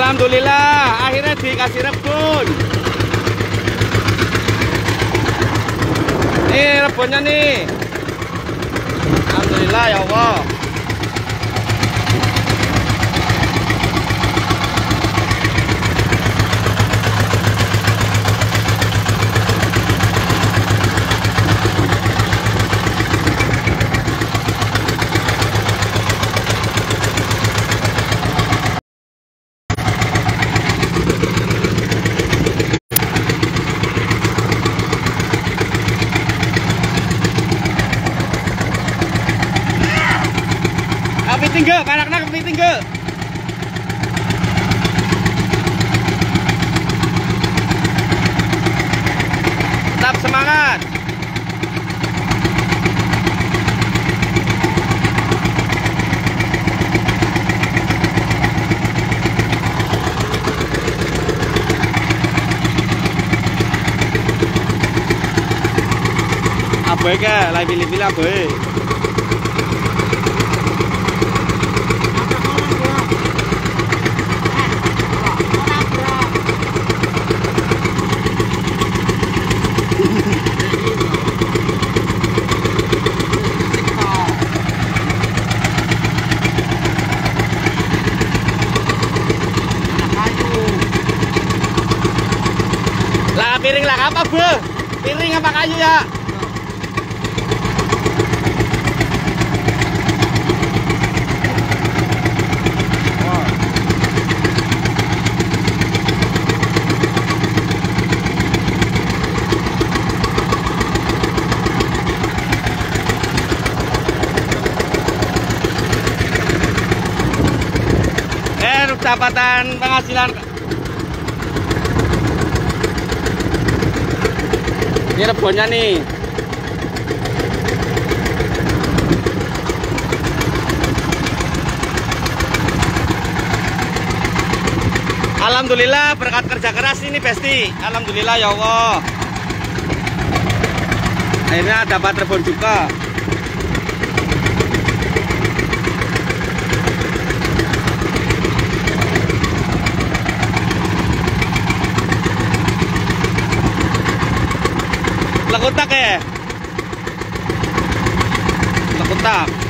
Alhamdulillah, akhirnya dikasih rebun. Nih rebunnya nih. Alhamdulillah ya Allah. Kepiting ke, anaknya kepiting ke. Tetap semangat. Abai ke, lagi pilih-pilih abai. Piring lah apa bu? Piring apa kayu ya? Pendapatan penghasilan. Ini rebonnya nih. Alhamdulillah berkat kerja keras ini Besti. Alhamdulillah ya Allah. Akhirnya dapat rebon juga. Lekutak ya? Lekutak.